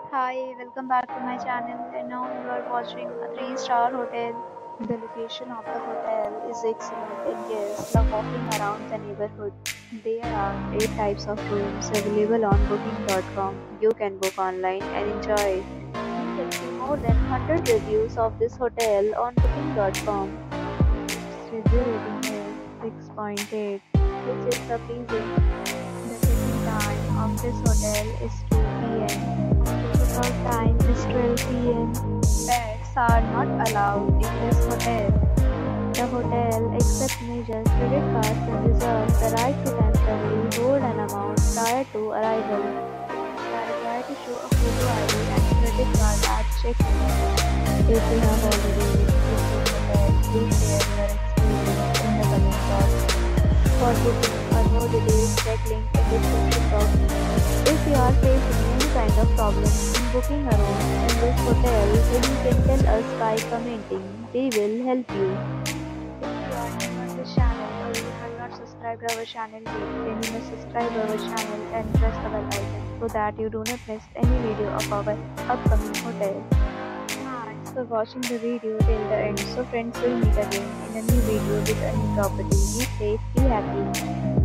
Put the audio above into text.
Hi, welcome back to my channel. And now you are watching a 3-star hotel. The location of the hotel is excellent and guests love walking around the neighborhood. There are 8 types of rooms available on booking.com. You can book online and enjoy it. You can see more than 100 reviews of this hotel on booking.com. Its review rating is 6.8, which is surprising. The check-in time of this hotel is 2 p.m. Check-out time is 12 p.m. Pets are not allowed in this hotel. The hotel accepts major credit cards and reserves the right to temporarily hold an amount prior to arrival. You are required to show a photo ID and credit card at check-in. If you have already visited this hotel, please share your experience in the comment box. For booking or more details, check link in description box. If you are facing any kind of problem in booking a room in this hotel, then you can tell us by commenting. We will help you. If you are new on this channel or you have not subscribed our channel yet, then you must subscribe our channel and press the bell icon so that you do not miss any video of our upcoming hotel. Thanks for watching the video till the end. So friends, will meet again in a new video with a new property. Be safe, be happy.